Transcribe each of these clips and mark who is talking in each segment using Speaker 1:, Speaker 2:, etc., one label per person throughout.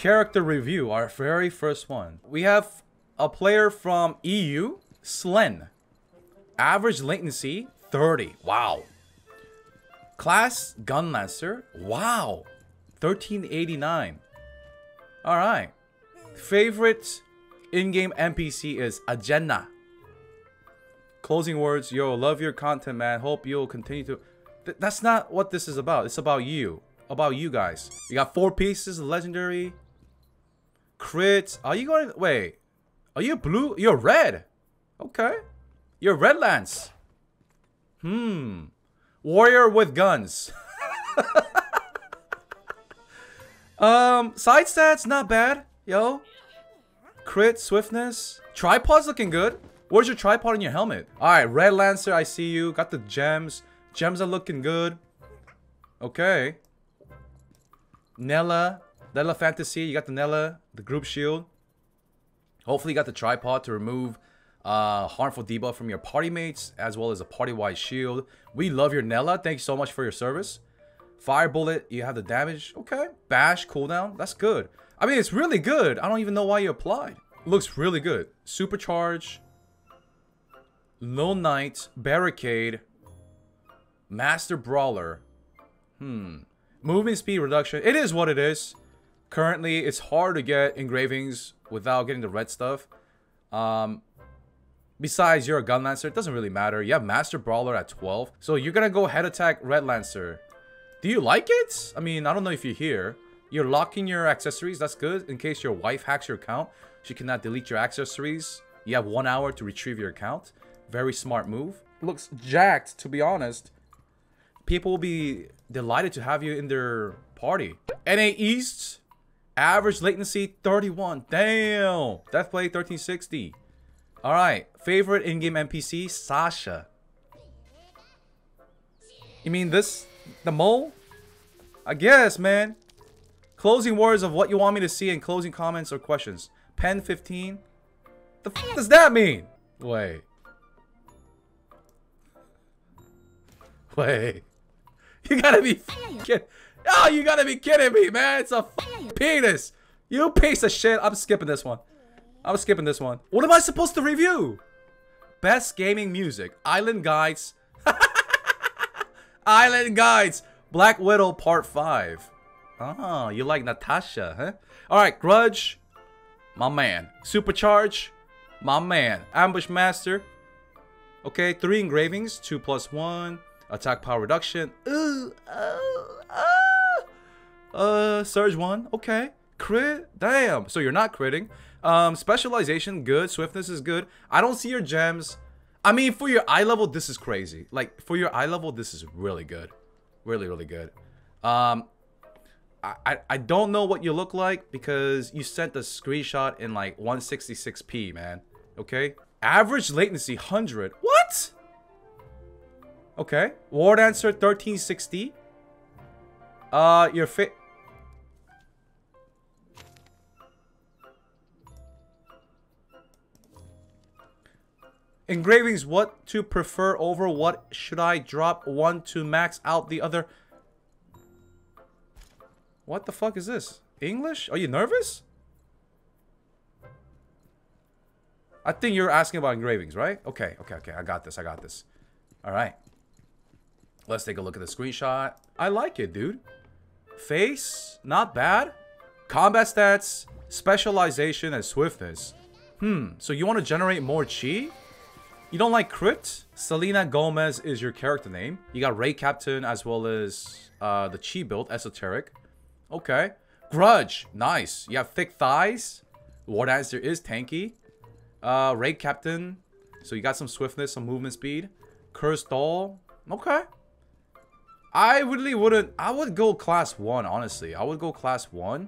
Speaker 1: character review, our very first one. We have a player from EU, Slen. Average latency, 30. Wow. Class, Gun Lancer. Wow. 1389. Alright. Favorite in-game NPC is Agena. Closing words, yo, love your content, man. Hope you'll continue to... That's not what this is about. It's about you. About you guys. You got 4 pieces of legendary. Crits. Are you going... Wait. Are you blue? You're red. Okay. You're red lance. Warrior with guns. Side stats, not bad. Yo. Crit, swiftness. Tripod's looking good. Where's your tripod in your helmet? Alright, red lancer, I see you. Got the gems. Gems are looking good. Okay. Nella Fantasy. You got the Nella, the group shield. Hopefully you got the tripod to remove harmful debuff from your party mates, as well as a party-wide shield. We love your Nella. Thank you so much for your service. Fire bullet, you have the damage. Okay. Bash, cooldown. That's good. I mean, it's really good. I don't even know why you applied. Looks really good. Supercharge. Lone Knight. Barricade. Master Brawler. Movement speed reduction. It is what it is. Currently, it's hard to get engravings without getting the red stuff. Besides, you're a Gun Lancer. It doesn't really matter. You have Master Brawler at 12. So you're going to go head attack Red Lancer. Do you like it? I mean, I don't know if you're here. You're locking your accessories. That's good. In case your wife hacks your account, she cannot delete your accessories. You have 1 hour to retrieve your account. Very smart move. Looks jacked, to be honest. People will be delighted to have you in their party. NA East. Average latency 31. Damn. Deathplay 1360. Alright. Favorite in-game NPC? Sasha. You mean this? The mole? I guess, man. Closing words of what you want me to see in closing comments or questions. Pen 15. The f does that mean? Wait. You gotta be kidding. Oh, you gotta be kidding me, man. It's a penis. You piece of shit. I'm skipping this one. I'm skipping this one. What am I supposed to review? Best gaming music. Island Guides. Island Guides. Black Widow Part 5. Oh, you like Natasha, huh? Alright, Grudge. My man. Supercharge. My man. Ambush Master. Okay, 3 engravings. 2+1. Attack power reduction. Surge 1. Okay. Crit. Damn. So you're not critting. Specialization, good. Swiftness is good. I don't see your gems. I mean, for your eye level, this is crazy. Like, for your eye level, this is really good. Really, really good. I don't know what you look like because you sent a screenshot in like 166p, man. Okay? Average latency, 100. What? Okay. War Dancer, 1360. Your fit. Engravings, what to prefer over what should I drop one to max out the other? What the fuck is this? English? Are you nervous? I think you're asking about engravings, right? Okay. I got this. Alright. Let's take a look at the screenshot. I like it, dude. Face, not bad. Combat stats, specialization, and swiftness. So you want to generate more chi? You don't like crit? Selena Gomez is your character name. You got Ray Captain as well as the chi build, esoteric. Okay. Grudge, nice. You have thick thighs. War Dancer is tanky. Ray Captain. So you got some swiftness, some movement speed. Cursed Doll. Okay. I really wouldn't. I would go class 1, honestly. I would go class 1.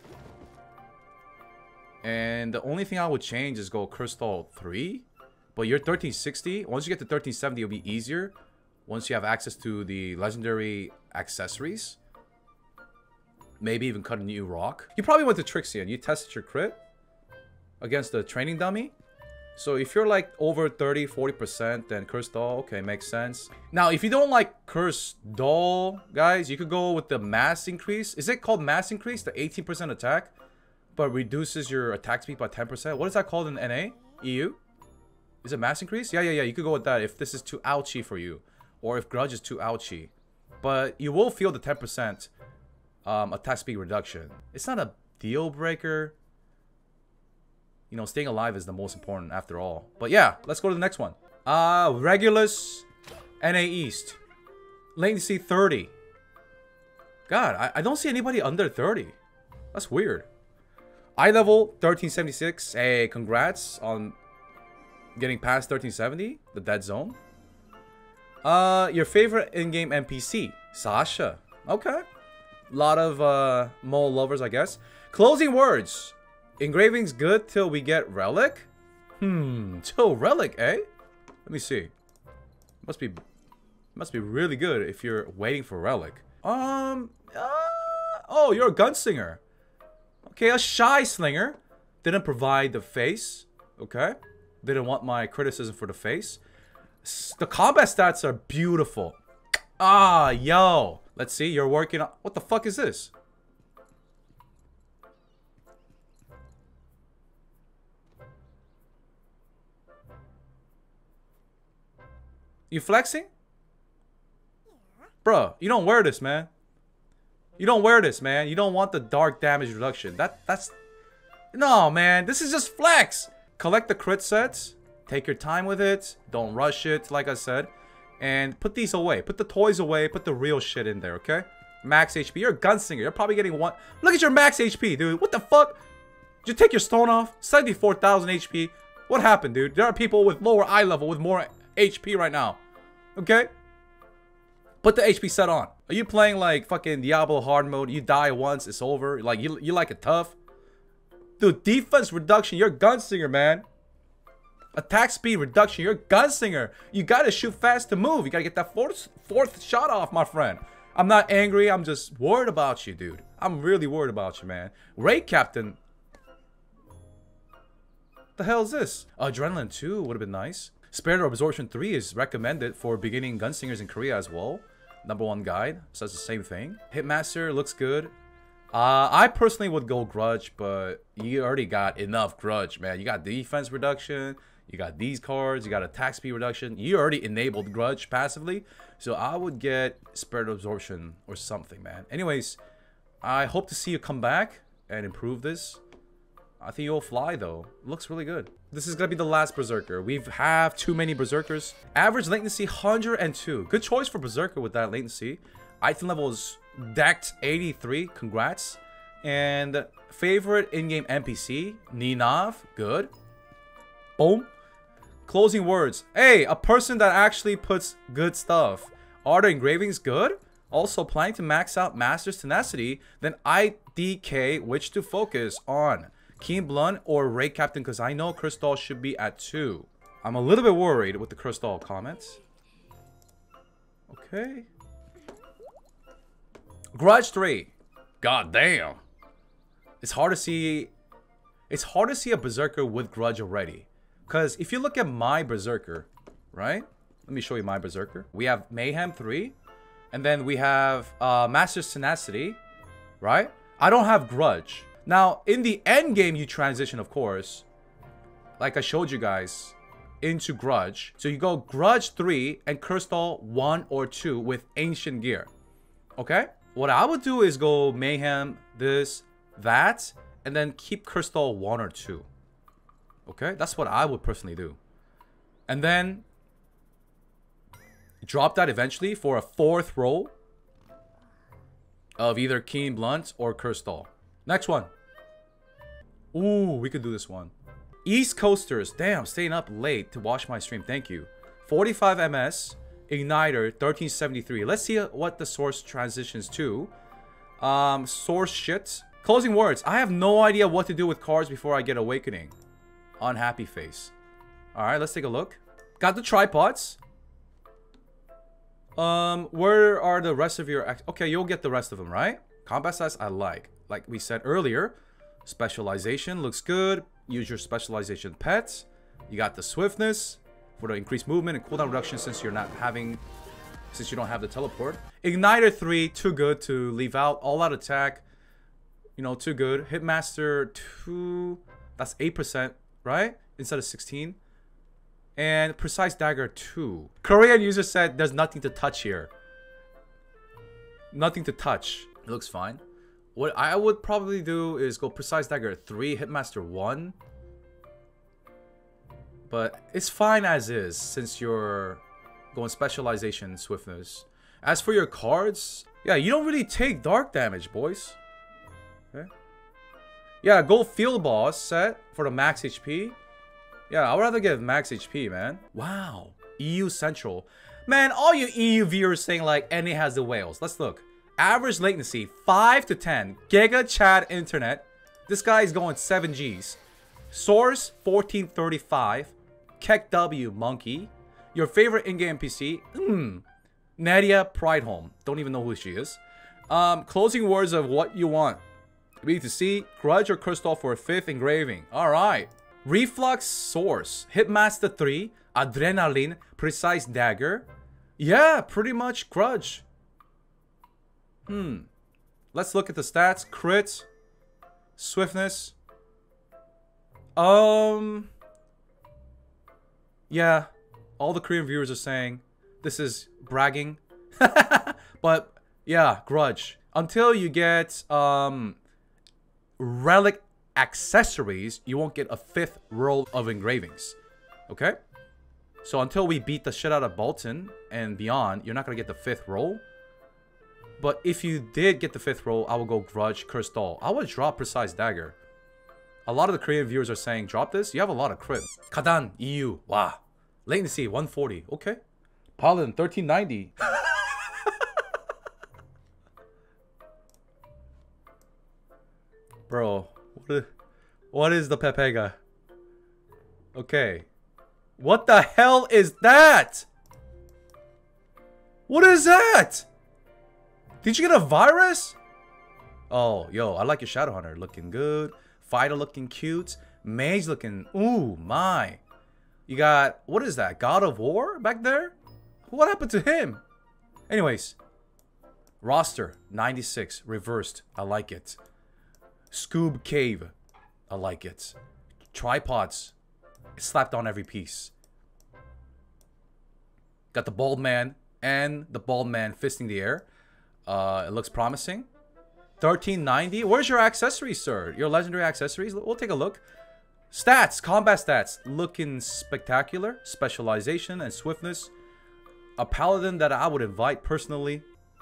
Speaker 1: And the only thing I would change is go Cursed Doll 3. But you're 1360. Once you get to 1370, it'll be easier. Once you have access to the legendary accessories. Maybe even cut a new rock. You probably went to Trixie and you tested your crit against the training dummy. So if you're like over 30-40%, then Cursed Doll, okay, makes sense. Now, if you don't like Cursed Doll, guys, you could go with the mass increase. Is it called mass increase? The 18% attack? but reduces your attack speed by 10%. What is that called in NA? EU? Is it mass increase? Yeah. You could go with that if this is too ouchy for you. Or if Grudge is too ouchy. But you will feel the 10% attack speed reduction. It's not a deal breaker. You know, staying alive is the most important after all. But yeah, let's go to the next one. Regulus NA East. Latency 30. God, I don't see anybody under 30. That's weird. Eye level 1376. Hey, congrats on getting past 1370, the dead zone. Your favorite in-game NPC, Sasha. Okay. A lot of mole lovers, I guess. Closing words. Engraving's good till we get Relic? Till Relic, eh? Let me see. Must be really good if you're waiting for Relic. Oh, you're a gunslinger. Okay, a shy slinger. Didn't provide the face. Okay. Didn't want my criticism for the face. The combat stats are beautiful. Ah, yo. Let's see. You're working on... What the fuck is this? You flexing? Bro, you don't wear this, man. You don't wear this, man. You don't want the dark damage reduction. That's... No, man. This is just flex. Collect the crit sets. Take your time with it. Don't rush it, like I said. And put these away. Put the toys away. Put the real shit in there, okay? Max HP. You're a gunslinger. You're probably getting one... Look at your max HP, dude. What the fuck? Did you take your stone off? 74,000 HP. What happened, dude? There are people with lower eye level with more HP right now. Okay? Put the HP set on. Are you playing like fucking Diablo hard mode? You die once, it's over. Like you like it tough? Dude, defense reduction. You're a gunslinger, man. Attack speed reduction. You're a gunslinger. You gotta shoot fast to move. You gotta get that fourth shot off, my friend. I'm not angry. I'm just worried about you, dude. I'm really worried about you, man. Raid Captain. The hell is this? Adrenaline 2 would have been nice. Spirit of Absorption 3 is recommended for beginning gunslingers in Korea as well. #1 guide says the same thing. Hitmaster looks good. I personally would go Grudge, but you already got enough Grudge, man. You got defense reduction. You got these cards. You got attack speed reduction. You already enabled Grudge passively. So I would get Spirit of Absorption or something, man. Anyways, I hope to see you come back and improve this. I think you'll fly, though. Looks really good. This is going to be the last Berserker. We have too many Berserkers. Average latency, 102. Good choice for Berserker with that latency. Item level is decked 83. Congrats. And favorite in-game NPC, Ninav. Good. Boom. Closing words. Hey, a person that actually puts good stuff. Are the engravings good? Also, planning to max out Master's Tenacity. Then IDK, which to focus on. Keen Blunt or Raid Captain, because I know Crystal should be at 2. I'm a little bit worried with the Crystal comments. Okay. Grudge 3. God damn. It's hard to see a Berserker with Grudge already. Because if you look at my Berserker, right? Let me show you my Berserker. We have Mayhem 3. And then we have Master's Tenacity. Right? I don't have Grudge. Now, in the end game, you transition, of course, like I showed you guys, into Grudge. So you go Grudge 3 and Crystal 1 or 2 with Ancient Gear. Okay? What I would do is go Mayhem, this, that, and then keep Crystal 1 or 2. Okay? That's what I would personally do. And then drop that eventually for a 4th roll of either Keen Blunt or Crystal. Next one. Ooh, we could do this one. East Coasters. Damn, staying up late to watch my stream. Thank you. 45 MS. Igniter. 1373. Let's see what the source transitions to. Source shit. Closing words. I have no idea what to do with cards before I get Awakening. Unhappy face. Alright, let's take a look. Got the tripods. Where are the rest of your... Okay, you'll get the rest of them, right? Combat stats I like. Like we said earlier, specialization looks good. Use your specialization pets. You got the swiftness for the increased movement and cooldown reduction since you don't have the teleport. Igniter 3, too good to leave out. All out attack. You know, too good. Hitmaster 2, that's 8%, right? Instead of 16. And Precise Dagger 2. Korean user said there's nothing to touch here. Nothing to touch. It looks fine. What I would probably do is go Precise Dagger 3, Hitmaster 1. But it's fine as is, since you're going Specialization, Swiftness. As for your cards, yeah, you don't really take dark damage, boys. Okay. Yeah, go Field Boss set for the max HP. Yeah, I'd rather get max HP, man. Wow. EU Central. Man, all you EU viewers saying like, NA has the whales. Let's look. Average latency, 5 to 10. Giga Chat Internet. This guy is going 7 Gs. Source, 1435. Keck W, Monkey. Your favorite in-game NPC? Nadia Pridehome. Don't even know who she is. Closing words of what you want. We need to see Grudge or Crystal for a 5th engraving. Alright. Reflux Source. Hitmaster 3. Adrenaline. Precise Dagger. Yeah, pretty much Grudge. Let's look at the stats. Crit. Swiftness. Yeah. All the Korean viewers are saying this is bragging. But yeah, Grudge. Until you get relic accessories, you won't get a 5th roll of engravings. Okay? So until we beat the shit out of Bolton and beyond, you're not gonna get the 5th roll. But if you did get the 5th roll, I would go Grudge, Cursed Doll. I would drop Precise Dagger. A lot of the Korean viewers are saying drop this. You have a lot of crit. Kadan, EU. Wow. Latency, 140. Okay. Paladin, 1390. Bro, what is the Pepega? Okay. What the hell is that? What is that? Did you get a virus? Oh, yo, I like your Shadowhunter. Looking good. Fighter looking cute. Mage looking... Ooh, my. You got... What is that? God of War back there? What happened to him? Anyways. Roster. 96. Reversed. I like it. Scoob Cave. I like it. Tripods. Slapped on every piece. Got the bald man and the bald man fisting the air. It looks promising. 1390. Where's your accessories, sir? Your legendary accessories? We'll take a look. Stats. Combat stats. Looking spectacular. Specialization and swiftness. A paladin that I would invite personally.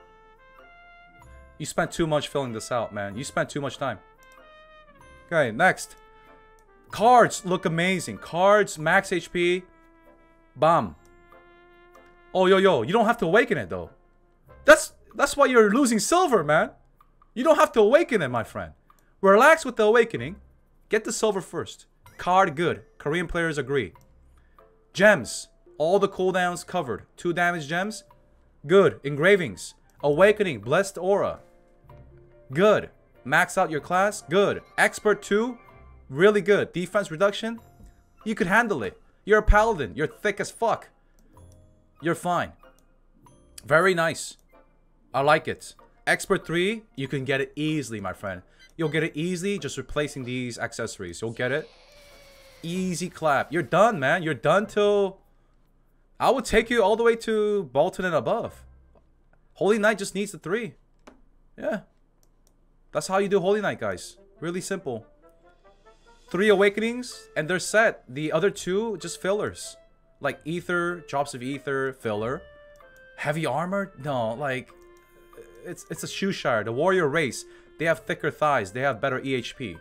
Speaker 1: You spent too much filling this out, man. You spent too much time. Okay, next. Cards look amazing. Cards, max HP. Bam. Oh, yo. You don't have to awaken it, though. That's why you're losing silver, man. You don't have to awaken it, my friend. Relax with the awakening. Get the silver first. Card good. Korean players agree. Gems. All the cooldowns covered. 2 damage gems. Good. Engravings. Awakening. Blessed Aura. Good. Max out your class. Good. Expert 2. Really good. Defense reduction. You could handle it. You're a paladin. You're thick as fuck. You're fine. Very nice. I like it. Expert 3, you can get it easily, my friend. You'll get it easily just replacing these accessories. You'll get it. Easy clap. You're done, man. You're done till... I would take you all the way to Bolton and above. Holy Knight just needs the 3. Yeah. That's how you do Holy Knight, guys. Really simple. 3 awakenings, and they're set. The other 2, just fillers. Like ether, drops of ether, filler. Heavy armor? No, like... It's a Shoeshire, the warrior race. They have thicker thighs. They have better EHP.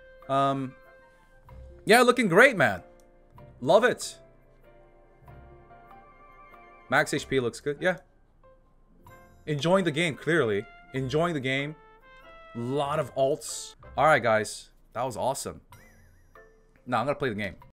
Speaker 1: Yeah, looking great, man. Love it. Max HP looks good. Yeah. Enjoying the game, clearly. Enjoying the game. Lot of alts. Alright, guys. That was awesome. Now, I'm gonna play the game.